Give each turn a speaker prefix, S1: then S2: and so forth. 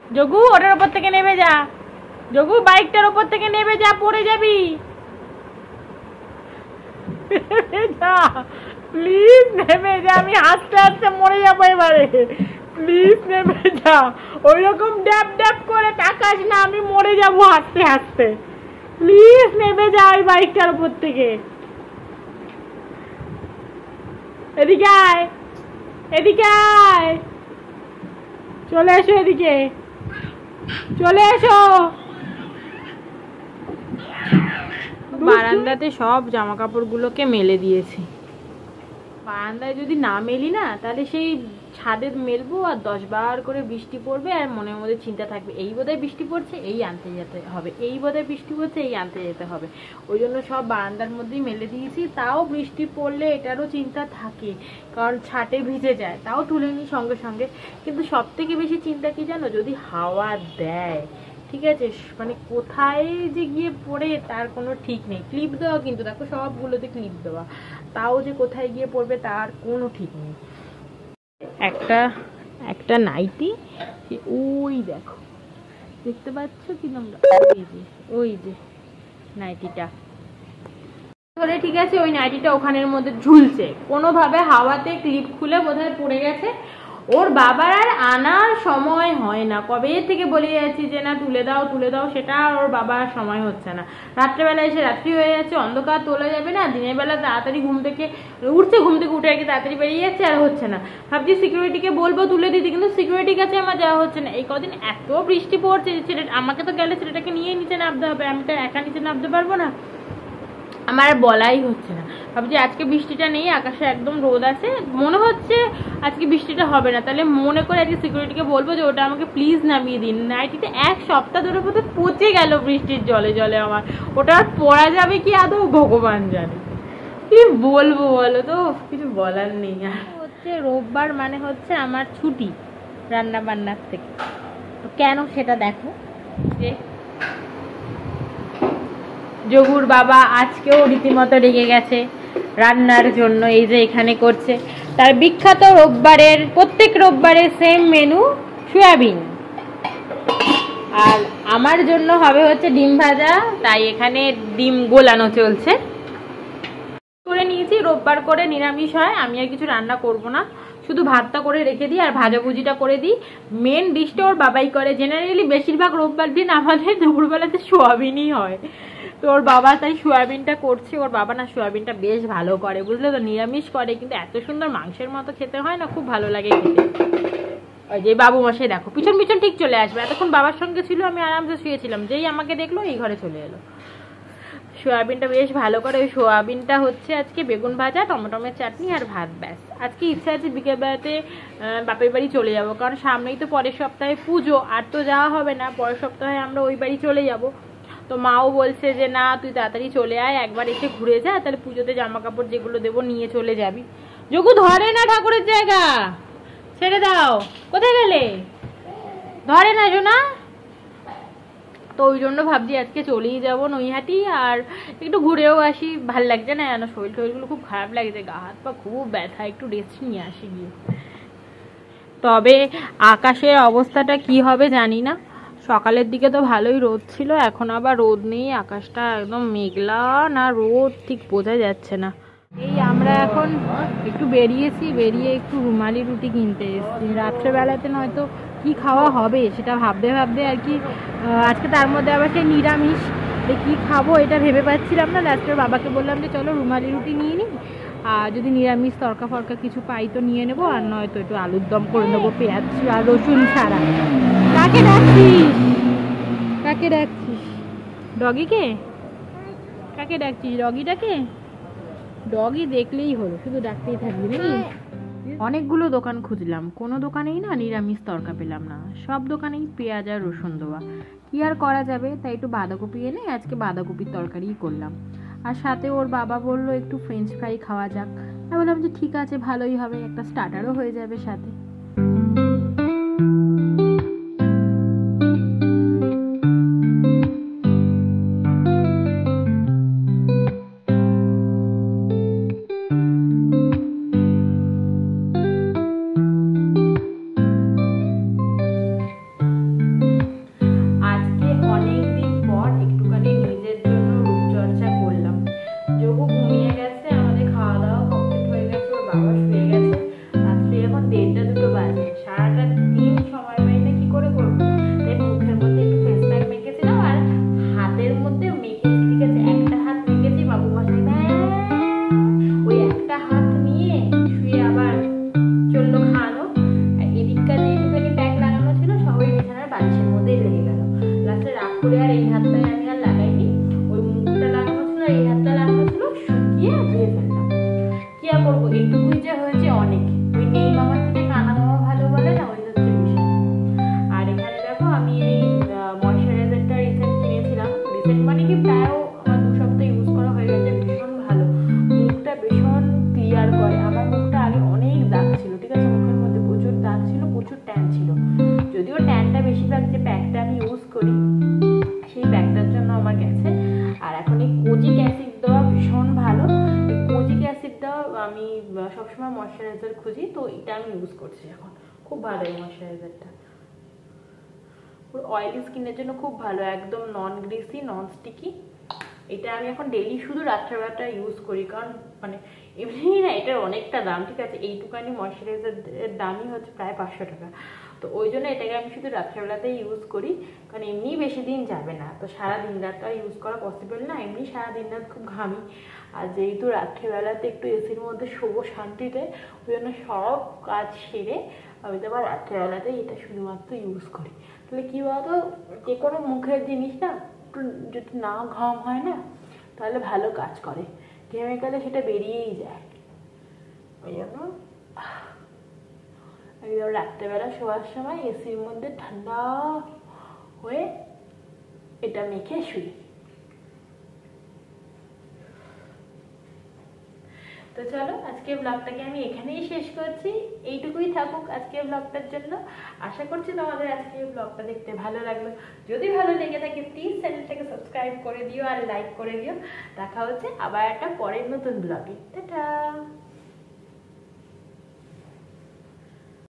S1: যোগু ওটার উপর থেকে নেমে যা, যোগু বাইকটার উপর থেকে নেমে যা, পড়ে যাবি। যা প্লিজ নেমে যা, আমি হাসতে হাসতে মরে যাবো এবারে, প্লিজ নেমে যা। ওইরকম ড্যাব ড্যাব করে তাকাস না, আমি মরে যাবো হাসতে হাসতে। প্লিজ নেমে যা ওই বাইকটার উপর থেকে। এদিকে আয়, এদিকে আয়, চলে এসো এদিকে, চলে এসো। বারান্দাতে সব জামা কাপড়গুলোকে মেলে দিয়েছি। বারান্দায় যদি না মেলি না, তাহলে সেই ছাদে মেলবো আর 10 বার করে বৃষ্টি পড়বে, আর মনের মধ্যে চিন্তা থাকবে এই বোধহয় বৃষ্টি পড়ছে, এই আনতে যেতে হবে, এই বোধহয় বৃষ্টি পড়ছে, এই আনতে যেতে হবে। ওই জন্য সব বারান্দার মধ্যেই মেলে দিয়েছি। তাও বৃষ্টি পড়লে এটারও চিন্তা থাকে, কারণ ছাটে ভিজে যায়, তাও তুলে নিই সঙ্গে সঙ্গে। কিন্তু সব থেকে বেশি চিন্তা কি জানো, যদি হাওয়া দেয়, ঠিক আছে, মানে কোথায় যে গিয়ে পড়ে তার কোনো ঠিক নেই। ক্লিপ দেওয়া, কিন্তু দেখো সবগুলোতে ক্লিপ দেওয়া, তাও যে কোথায় গিয়ে পড়বে তার কোনো ঠিক নেই। একটা নাইটি, ওই দেখো, দেখতে পাচ্ছ কি তোমরা, ওই যে নাইটিটা ধরে, ঠিক আছে, ওই নাইটিটা ওখানের মধ্যে ঝুলছে, কোনোভাবে হাওয়াতে ক্লিপ খুলে বোধহয় পড়ে গেছে। ওর বাবার আর আনার সময় হয় না, কবে থেকে বলে যাচ্ছি যে না তুলে দাও তুলে দাও, সেটা ওর বাবার সময় হচ্ছে না। রাত্রেবেলা এসে রাত্রি হয়ে যাচ্ছে, অন্ধকার তোলা যাবে না, দিনের বেলা তাড়াতাড়ি ঘুম থেকে উঠে আর কি তাড়াতাড়ি বেরিয়ে যাচ্ছে, আর হচ্ছে না। ভাবছি সিকিউরিটিকে বলবো তুলে দিতে, কিন্তু সিকিউরিটির কাছে আমার যাওয়া হচ্ছে না। এই কদিন এত বৃষ্টি পড়ছে, ছেলেটা আমাকে তো গেলে ছেলেটাকে নিয়ে নিচে নামতে হবে, আমি তো একা নিচে নামতে পারবো না, আমার আর বলাই হচ্ছে না। ভাবছি আজকে বৃষ্টিটা নেই, আকাশে একদম রোদ আছে, মনে হচ্ছে আজকে বৃষ্টিটা হবে না, তাহলে মনে করে আজকে সিকিউরিটিকে বলবো যে ওটা আমাকে প্লিজ নামিয়ে দিন। নাইটিতে 1 সপ্তাহ ধরে বোধহয় পচে গেল বৃষ্টির জলে জলে, আমার ওটা আর পরা যাবে কি আদৌ ভগবান জানে। কি বলবো বলো তো, কিছু বলার নেই। আর হচ্ছে রোববার মানে হচ্ছে আমার ছুটি রান্না বান্নার থেকে, তো কেন সেটা দেখো। যে যোগুর বাবা আজকেও রীতিমতো রেগে গেছে রান্নার জন্য, এই যে এখানে করছে তার বিখ্যাত রোববারের, প্রত্যেক রোববারে সেম মেনু, সয়াবিন। আর আমার জন্য হবে হচ্ছে ডিম ভাজা, তাই এখানে ডিম গোলানো চলছে। করে নিয়েছি, রোববার করে নিরামিষ হয়, আমি আর কিছু রান্না করব না, শুধু ভাতটা করে রেখে দিই আর ভাজাভুজিটা করে দিই। মেন ডিশটা ওর বাবাই করে, জেনারেলি বেশিরভাগ রোববার দিন আমাদের দুপুরবেলাতে সোয়াবিনই হয়, তো ওর বাবা তাই সোয়াবিনটা করছে। ওর বাবা না সোয়াবিনটা বেশ ভালো করে, বুঝলে তো, নিরামিষ করে কিন্তু এত সুন্দর মাংসের মতো খেতে হয় না, খুব ভালো লাগে খেতে। ওই যে বাবু মশাই দেখো পিছন পিছন ঠিক চলে আসবে, এতক্ষণ বাবার সঙ্গে ছিল, আমি আরামসে শুয়েছিলাম, যেই আমাকে দেখলো এই ঘরে চলে এলো। সোয়াবিনটা বেশ ভালো করে, ওই সোয়াবিনটা হচ্ছে আজকে বেগুন ভাজা, টমেটোমের চাটনি আর ভাত, ব্যাস। আজকে ইচ্ছা আছে বিকেলবেলাতে বাপের বাড়ি চলে যাব, কারণ সামনেই তো পরের সপ্তাহে পুজো, আর তো যাওয়া হবে না, পরের সপ্তাহে আমরা ওই বাড়ি চলে যাব। তো মাও বলছে যে না তুই তাড়াতাড়ি চলে আয়, একবার এসে ঘুরে যা, তাহলে পুজোতে জামা কাপড় যেগুলো দেবো নিয়ে চলে যাবি। যোগু ধরে না ঠাকুরের জায়গা, ছেড়ে দাও, কোথায় গেলে, ধরে না শোনা। তো ওই জন্য ভাবছি আজকে চলেই যাবো নৈহাটি, আর একটু ঘুরেও আসি, ভাল লাগছে না জানো, শরীর টরীরগুলো খুব খারাপ লাগছে, গা হাত পা খুব ব্যথা, একটু রেস্ট নিয়ে আসি গিয়ে। তবে আকাশের অবস্থাটা কি হবে জানি না, সকালের দিকে তো ভালোই রোদ ছিল, এখন আবার রোদ নেই, আকাশটা একদম মেঘলা, না রোদ ঠিক বোঝা যাচ্ছে না। এই আমরা এখন একটু বেরিয়েছি, বেরিয়ে একটু রুমালি রুটি কিনতে এসেছি, রাত্রেবেলাতে নয়তো কি খাওয়া হবে সেটা ভাবতে ভাবতে আর কি, আজকে তার মধ্যে আবার সেই নিরামিষ, কি খাবো এটা ভেবে পাচ্ছিলাম না। লাস্টে বাবাকে বললাম যে চলো রুমালি রুটি নিয়ে নিই, আর যদি নিরামিষ তরকা ফরকা কিছু পাই তো নিয়ে নেবো, আর নয়তো একটু আলুর দম করে নেবো পেঁয়াজ আর রসুন ছাড়া। কাকে ডাকছিস, কাকে ডাকছিস, ডগিকে, কাকে ডাকছিস, ডগিটাকে, ডগি দেখলেই হলো, শুধু ডাকতেই থাকবি নাকি। অনেকগুলো দোকান খুঁজলাম, কোনো দোকানেই না নিরামিষ তরকা পেলাম না, সব দোকানেই পেঁয়াজ আর রসুন দেওয়া। কি আর করা যাবে, তাই একটু বাঁধাকপি এনে আজকে বাঁধাকপির তরকারিই করলাম। আর সাথে ওর বাবা বললো একটু ফ্রেঞ্চ ফ্রাই খাওয়া যাক, আমি বললাম যে ঠিক আছে ভালোই হবে, একটা স্টার্টারও হয়ে যাবে সাথে। মানে কি প্রায় আমার 2 সপ্তাহ ইউজ করা হয়ে গেছে। ভীষণ ভালো, মুখটা ভীষণ ক্লিয়ার করে। আমার মুখটা আগে অনেক দাগ ছিল, ঠিক আছে, মুখের মধ্যে প্রচুর দাগ ছিল, প্রচুর ট্যান ছিল। যদিও ট্যানটা বেশিরভাগ যে প্যাকটা আমি ইউজ করি সেই প্যাকটার জন্য আমার গেছে। আর এখন এই কোজিক অ্যাসিড দেওয়া ভীষণ ভালো। কোজিক অ্যাসিড দেওয়া আমি সবসময় ময়শ্চারাইজার খুঁজি, তো এটা আমি ইউজ করছি এখন। খুব ভালো এই ময়শ্চারাইজারটা, পুরো অয়েলি স্কিনের জন্য খুব ভালো, একদম নন গ্রিসি, নন স্টিকি। এটা আমি এখন ডেইলি শুধু রাত্রেবেলাটা ইউজ করি, কারণ মানে এমনি না এটার অনেকটা দাম, ঠিক আছে, এইটুকানি ময়শ্চারাইজারের দামই হচ্ছে প্রায় 500 টাকা। তো ওই জন্য এটাকে আমি শুধু রাত্রেবেলাতেই ইউজ করি, কারণ এমনি বেশি দিন যাবে না, তো সারা দিন রাতটা ইউজ করা পসিবল না, এমনি সারা দিন রাত খুব ঘামি। আর যেহেতু রাত্রেবেলাতে একটু এসির মধ্যে শোবো শান্তিতে, ওই জন্য সব কাজ সেরে আমি তো আবার রাত্রেবেলাতেই এটা শুধুমাত্র ইউজ করি। তাহলে কী বলতো, যে কোনো মুখের জিনিস না একটু যদি না ঘাম হয় না তাহলে ভালো কাজ করে, ঘেমে গেলে সেটা বেরিয়েই যায়। ওই জন্য একদম রাত্রেবেলা শোয়ার সময় এসির মধ্যে ঠান্ডা হয়ে এটা মেখে শুই। তো চলো আজকের ব্লগটাকে আমি এখানেই শেষ করছি, এইটুকুই থাকুক আজকের ব্লগটার জন্য। আশা করছি তোমাদের আজকের ব্লগটা দেখতে ভালো লাগলো। যদি ভালো লেগে থাকে প্লিজ চ্যানেলটাকে সাবস্ক্রাইব করে দিও আর লাইক করে দিও। দেখা হচ্ছে আবার একটা পরের নতুন ব্লগে। টাটা।